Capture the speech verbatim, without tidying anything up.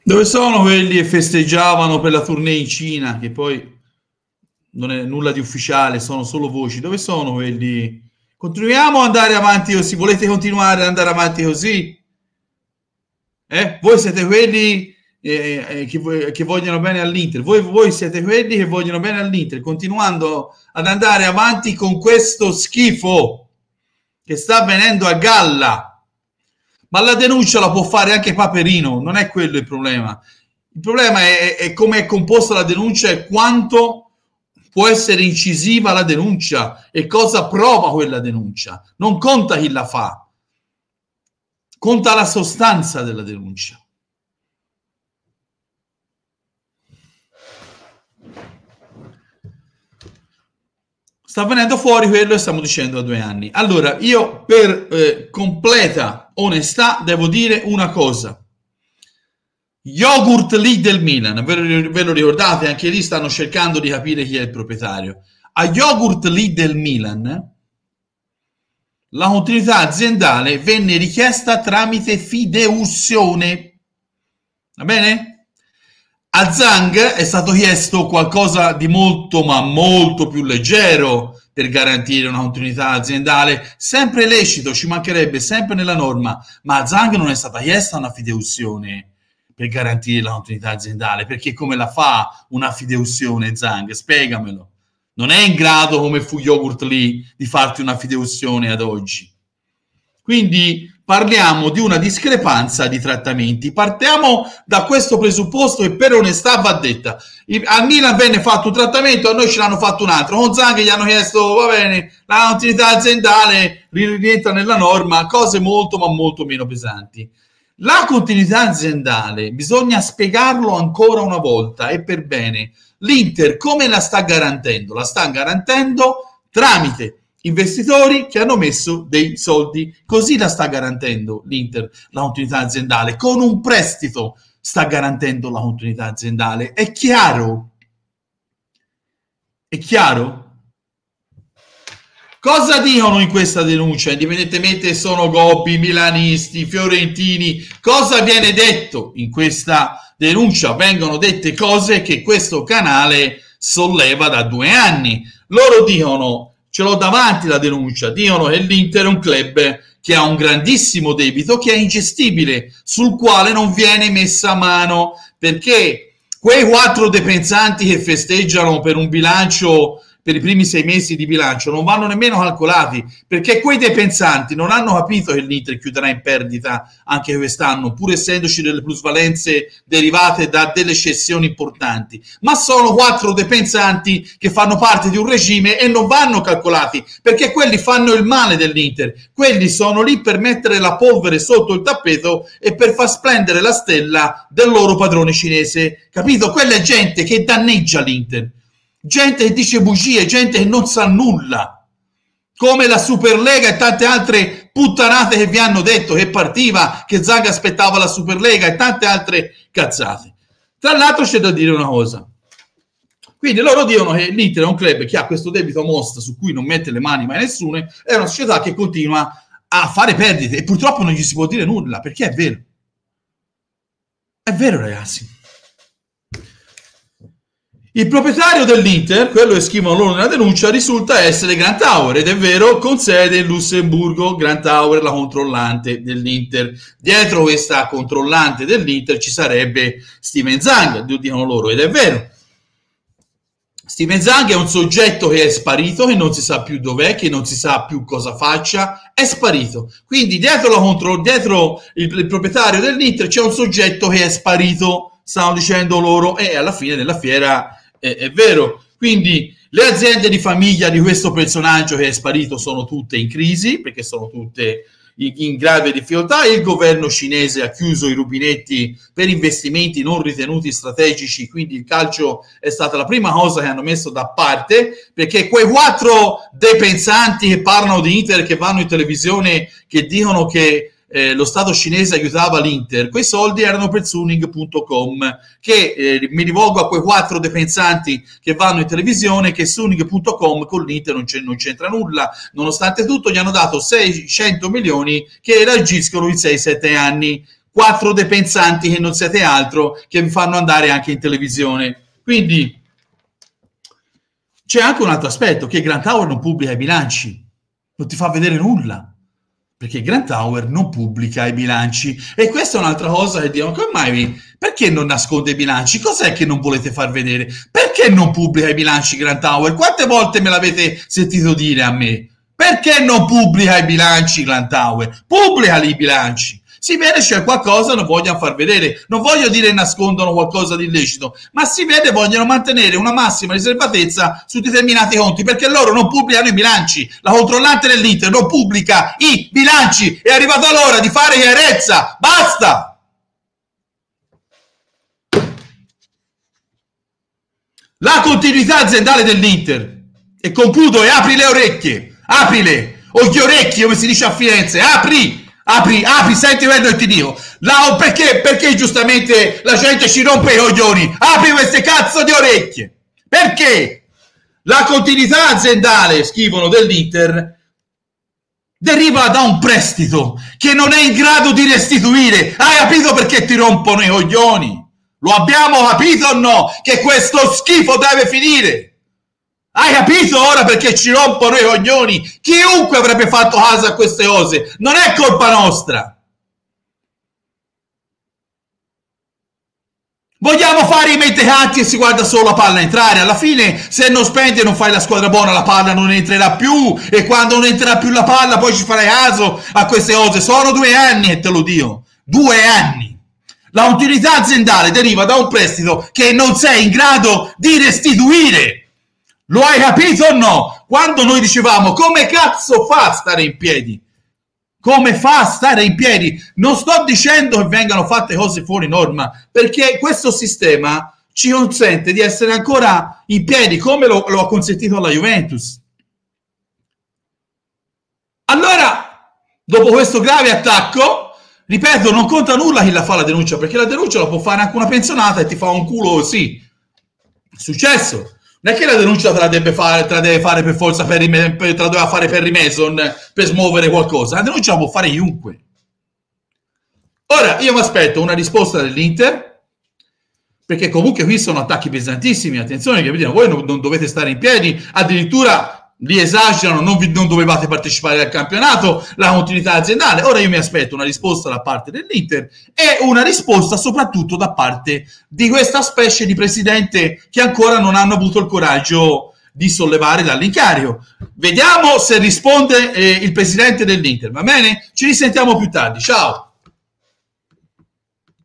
Dove sono quelli che festeggiavano per la tournée in Cina, che poi non è nulla di ufficiale, sono solo voci? Dove sono quelli? Continuiamo ad andare avanti così? Volete continuare ad andare avanti così? Eh? Voi siete quelli eh, eh, che, che vogliono bene all'Inter, voi, voi siete quelli che vogliono bene all'Inter, continuando ad andare avanti con questo schifo che sta venendo a galla. Ma la denuncia la può fare anche Paperino, non è quello il problema. Il problema è, è come è composta la denuncia e quanto può essere incisiva la denuncia e cosa prova quella denuncia. Non conta chi la fa, conta la sostanza della denuncia. Sta venendo fuori quello che stiamo dicendo da due anni. Allora, io per eh, completa onestà devo dire una cosa. Yogurt lì del Milan, ve lo, ve lo ricordate? Anche lì stanno cercando di capire chi è il proprietario. A Yogurt lì del Milan la continuità aziendale venne richiesta tramite fideussione. Va bene? A Zhang è stato chiesto qualcosa di molto ma molto più leggero per garantire una continuità aziendale, sempre lecito, ci mancherebbe, sempre nella norma, ma a Zhang non è stata chiesta una fideussione per garantire la continuità aziendale, perché come la fa una fideussione Zhang? Spiegamelo. Non è in grado, come fu Yogurt lì, di farti una fideussione ad oggi. Quindi parliamo di una discrepanza di trattamenti. Partiamo da questo presupposto e per onestà va detta. Al Milan venne fatto un trattamento, a noi ce l'hanno fatto un altro. Con Zhang gli hanno chiesto, va bene, la continuità aziendale rientra nella norma, cose molto ma molto meno pesanti. La continuità aziendale, bisogna spiegarlo ancora una volta e per bene. L'Inter come la sta garantendo? La sta garantendo tramite investitori che hanno messo dei soldi, così la sta garantendo l'Inter, la continuità aziendale, con un prestito sta garantendo la continuità aziendale. È chiaro? È chiaro? Cosa dicono in questa denuncia? Indipendentemente se sono gobbi, milanisti, fiorentini, cosa viene detto in questa denuncia? Vengono dette cose che questo canale solleva da due anni. Loro dicono, ce l'ho davanti la denuncia, dicono che l'Inter è un club che ha un grandissimo debito, che è ingestibile, sul quale non viene messa mano, perché quei quattro depensanti che festeggiano per un bilancio, per i primi sei mesi di bilancio, non vanno nemmeno calcolati, perché quei depensanti non hanno capito che l'Inter chiuderà in perdita anche quest'anno, pur essendoci delle plusvalenze derivate da delle cessioni importanti, ma sono quattro depensanti che fanno parte di un regime e non vanno calcolati, perché quelli fanno il male dell'Inter, quelli sono lì per mettere la polvere sotto il tappeto e per far splendere la stella del loro padrone cinese, capito? Quella è gente che danneggia l'Inter, gente che dice bugie, gente che non sa nulla, come la Superlega e tante altre puttanate che vi hanno detto che partiva, che Zhang aspettava la Superlega e tante altre cazzate. Tra l'altro c'è da dire una cosa, quindi loro dicono che l'Inter è un club che ha questo debito mostro su cui non mette le mani mai nessuno, è una società che continua a fare perdite e purtroppo non gli si può dire nulla, perché è vero, è vero ragazzi. Il proprietario dell'Inter, quello che scrivono loro nella denuncia, risulta essere Grand Tower, ed è vero, con sede in Lussemburgo. Grand Tower, la controllante dell'Inter. Dietro questa controllante dell'Inter ci sarebbe Steven Zhang, dicono loro, ed è vero. Steven Zhang è un soggetto che è sparito, che non si sa più dov'è, che non si sa più cosa faccia, è sparito. Quindi dietro, la contro, dietro il, il proprietario dell'Inter c'è un soggetto che è sparito, stanno dicendo loro, e alla fine della fiera è, è vero. Quindi le aziende di famiglia di questo personaggio che è sparito sono tutte in crisi, perché sono tutte in, in grave difficoltà. Il governo cinese ha chiuso i rubinetti per investimenti non ritenuti strategici, quindi il calcio è stata la prima cosa che hanno messo da parte, perché quei quattro depensanti che parlano di Inter, che vanno in televisione, che dicono che Eh, lo Stato cinese aiutava l'Inter, quei soldi erano per Suning punto com, che eh, mi rivolgo a quei quattro depensanti che vanno in televisione, che Suning punto com con l'Inter non, non c'entra nulla, nonostante tutto gli hanno dato seicento milioni che elargiscono in sei sette anni. quattro depensanti che non siete altro, che vi fanno andare anche in televisione. Quindi c'è anche un altro aspetto, che Grand Tower non pubblica i bilanci, non ti fa vedere nulla, perché Grand Tower non pubblica i bilanci. E questa è un'altra cosa che dicono: come mai, perché non nasconde i bilanci? Cos'è che non volete far vedere? Perché non pubblica i bilanci Grand Tower? Quante volte me l'avete sentito dire a me? Perché non pubblica i bilanci Grand Tower? Pubblica i bilanci. Si vede c'è qualcosa, non vogliono far vedere. Non voglio dire nascondono qualcosa di illecito, ma si vede vogliono mantenere una massima riservatezza su determinati conti, perché loro non pubblicano i bilanci. La controllante dell'Inter non pubblica i bilanci. È arrivata l'ora di fare chiarezza. Basta! La continuità aziendale dell'Inter. E concludo e apri le orecchie. Aprile. O gli orecchi, come si dice a Firenze. Apri! Apri, apri, senti quello che ti dico. La, perché, perché giustamente la gente ci rompe i coglioni? Apri queste cazzo di orecchie. Perché la continuità aziendale, scrivono, dell'Inter deriva da un prestito che non è in grado di restituire. Hai capito perché ti rompono i coglioni? Lo abbiamo capito o no? Che questo schifo deve finire. Hai capito ora perché ci rompono i coglioni? Chiunque avrebbe fatto caso a queste cose. Non è colpa nostra. Vogliamo fare i mentecatti e si guarda solo la palla entrare. Alla fine, se non spendi e non fai la squadra buona, la palla non entrerà più. E quando non entrerà più la palla, poi ci farai caso a queste cose. Sono due anni e te lo dico. Due anni. La utilità aziendale deriva da un prestito che non sei in grado di restituire. Lo hai capito o no? Quando noi dicevamo come cazzo fa a stare in piedi? Come fa a stare in piedi? Non sto dicendo che vengano fatte cose fuori norma, perché questo sistema ci consente di essere ancora in piedi, come lo, lo ha consentito alla Juventus. Allora, dopo questo grave attacco, ripeto, non conta nulla chi la fa la denuncia, perché la denuncia la può fare anche una pensionata e ti fa un culo così. È successo. Non è che la denuncia te la deve fare, te la deve fare per forza Perry, te la doveva fare Perry Mason per smuovere qualcosa. La denuncia la può fare chiunque. Ora, io mi aspetto una risposta dell'Inter, perché comunque qui sono attacchi pesantissimi. Attenzione, che voi non, non dovete stare in piedi, addirittura li esagerano, non, vi, non dovevate partecipare al campionato, la continuità aziendale. Ora io mi aspetto una risposta da parte dell'Inter e una risposta soprattutto da parte di questa specie di presidente che ancora non hanno avuto il coraggio di sollevare dall'incarico. Vediamo se risponde eh, il presidente dell'Inter, va bene? Ci risentiamo più tardi, ciao!